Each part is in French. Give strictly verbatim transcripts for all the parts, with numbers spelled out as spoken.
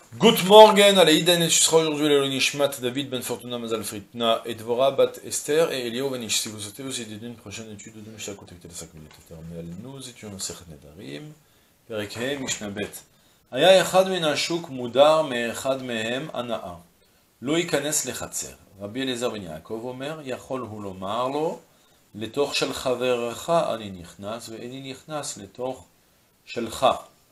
Good morning, Aleïden, et ce sera aujourd'hui le Nishmat, David Ben Fortuna Mazal Fritna, et Dvora Bat Esther et Elio Vanish. Si vous souhaitez aussi aider d'une prochaine étude de Mishnah, contactez les cinq minutes éternelles. Nous étudions le Sechet Nedarim, Perek Mishnah Bet. Aya Echad min Ashuk Mudar me Echad mehem Anaa. Lo ikanes lechatzer. Rabbi Eliezer ben Yaakov Omer, Yachol hu lomar lo, לתוך של חברך אני נכנס, ואיני נכנס לתוך שלך.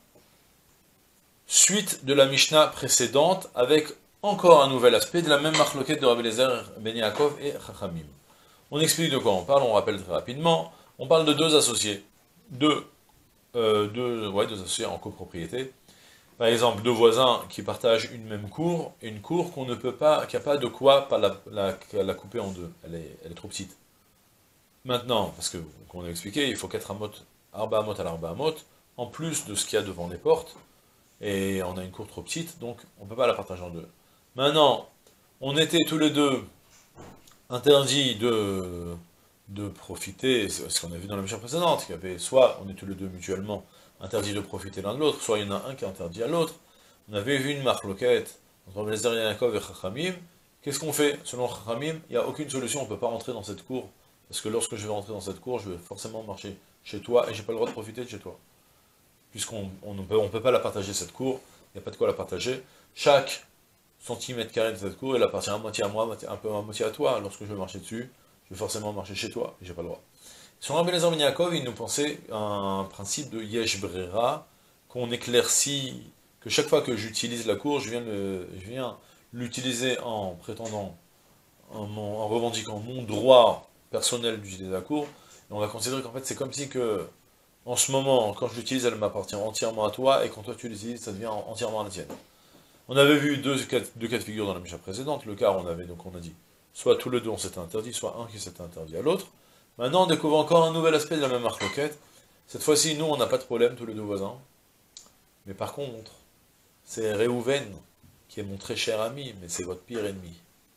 Suite de la Mishnah précédente, avec encore un nouvel aspect de la même marloquette de Rabbi Eliezer ben Yaakov et Chachamim. On explique de quoi on parle, on rappelle très rapidement. On parle de deux associés, deux, euh, deux, ouais, deux associés en copropriété. Par exemple, deux voisins qui partagent une même cour, une cour qu'on ne peut pas, qui n'a pas de quoi pas la, la, la couper en deux, elle est, elle est trop petite. Maintenant, parce que, comme on a expliqué, il faut quatre amot, arba amot à l'arba amot, en plus de ce qu'il y a devant les portes, et on a une cour trop petite, donc on ne peut pas la partager en deux. Maintenant, on était tous les deux interdits de, de profiter, c'est ce qu'on a vu dans la mission précédente, qu'il y avait soit on est tous les deux mutuellement interdits de profiter l'un de l'autre, soit il y en a un qui est interdit à l'autre. On avait vu une marloquette entre Rabbi Eliezer ben Yaakov et Chachamim. Qu'est-ce qu'on fait? Selon Chachamim, il n'y a aucune solution, on ne peut pas rentrer dans cette cour, parce que lorsque je vais rentrer dans cette cour, je vais forcément marcher chez toi, et j'ai pas le droit de profiter de chez toi. Puisqu'on ne peut, on peut pas la partager cette cour, il n'y a pas de quoi la partager. Chaque centimètre carré de cette cour, il appartient à moitié à moi, un peu à moitié à toi. Lorsque je vais marcher dessus, je vais forcément marcher chez toi, et j'ai pas le droit. Sur Rabbi Eliezer ben Yaakov, il nous pensait un principe de yesh brera, qu'on éclaircit, que chaque fois que j'utilise la cour, je viens l'utiliser en prétendant, en, en revendiquant mon droit personnel d'utiliser la cour, et on va considérer qu'en fait c'est comme si que, en ce moment, quand je l'utilise, elle m'appartient entièrement à toi, et quand toi tu l'utilises, ça devient entièrement la tienne. On avait vu deux cas, deux cas de figure dans la Mishnah précédente. Le cas, on avait donc on a dit, soit tous les deux on s'était interdit, soit un qui s'était interdit à l'autre. Maintenant, on découvre encore un nouvel aspect de la même marloquette. Cette fois-ci, nous, on n'a pas de problème, tous les deux voisins. Mais par contre, c'est Réhouven, qui est mon très cher ami, mais c'est votre pire ennemi.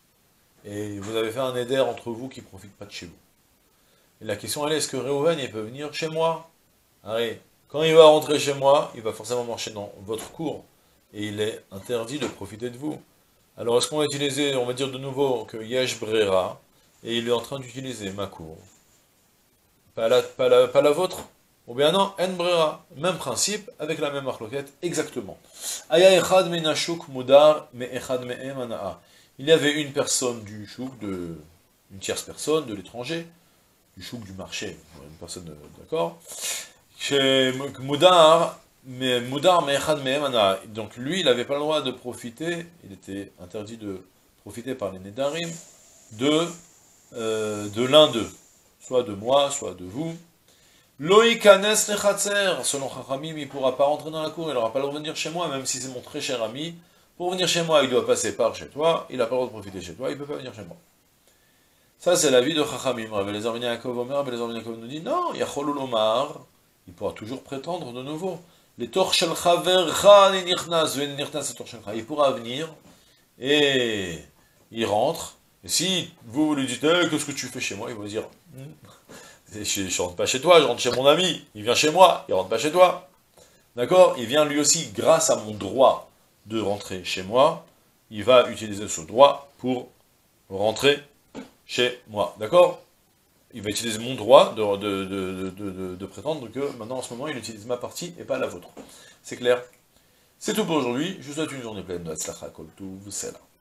Et vous avez fait un éder entre vous qui ne profite pas de chez vous. Et la question, elle est, est-ce que Réhouven, il peut venir chez moi? Allez, quand il va rentrer chez moi, il va forcément marcher dans votre cour. Et il est interdit de profiter de vous. Alors, est-ce qu'on va utiliser, on va dire de nouveau, que Yesh Brera, et il est en train d'utiliser ma cour? Pas la, pas, la, pas la vôtre? Ou bien non, En Brera. Même principe, avec la même marloquette, exactement. Aya Echad Menashuk Mudar, Me Echad Mehem Anaa. Il y avait une personne du chouk, de, une tierce personne, de l'étranger, du chouk du marché, une personne, d'accord, chez Mudar, mais Mudar Me Echad Mehem Anaa. Donc lui, il n'avait pas le droit de profiter, il était interdit de profiter par les Nedarim, de, euh, de l'un d'eux. Soit de moi, soit de vous. Loïkanes lechatzer, selon Chachamim, il ne pourra pas rentrer dans la cour, il n'aura pas le droit de venir chez moi, même si c'est mon très cher ami. Pour venir chez moi, il doit passer par chez toi, il n'a pas le droit de profiter chez toi, il ne peut pas venir chez moi. Ça, c'est l'avis de Chachamim. Rabbi Eliezer ben Yaakov Omer, Rabbi Eliezer ben Yaakov nous dit, non, Yachol lomar, il pourra toujours prétendre de nouveau. Les torches shel chavercha ni nichnas, ven nichnas torches shelcha. Il pourra venir, et il rentre. Et si vous, vous lui dites, hey, qu'est-ce que tu fais chez moi? Il va vous dire, je ne rentre pas chez toi, je rentre chez mon ami. Il vient chez moi, il ne rentre pas chez toi. D'accord? Il vient lui aussi, grâce à mon droit de rentrer chez moi, il va utiliser ce droit pour rentrer chez moi. D'accord? Il va utiliser mon droit de, de, de, de, de, de prétendre que maintenant, en ce moment, il utilise ma partie et pas la vôtre. C'est clair? C'est tout pour aujourd'hui. Je vous souhaite une journée pleine de Hatzlacha Kol Tov, c'est là.